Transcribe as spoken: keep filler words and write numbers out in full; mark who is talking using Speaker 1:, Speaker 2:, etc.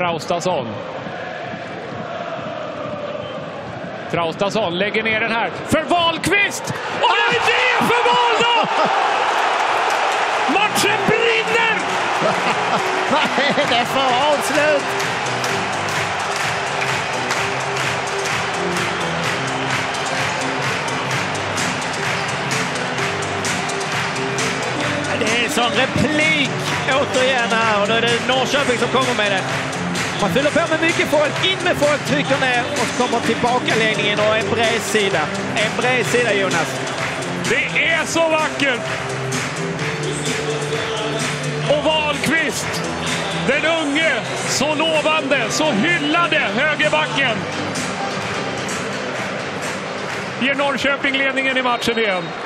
Speaker 1: Traustason. Traustason lägger ner den här för Wahlqvist. Och vad är det för mål då? Matchen brinner!
Speaker 2: Vad är det för avslut?
Speaker 3: Det är sån replik återigen här och då är det Norrköping som kommer med det. Man fyller på med mycket folk, in med folk, trycker ner och så kommer tillbakaläggningen och en bredsida. En bredsida, Jonas.
Speaker 1: Det är så vackert! Och Wahlqvist, den unge, så lovande, så hyllade högerbacken, ger Norrköping ledningen i matchen igen.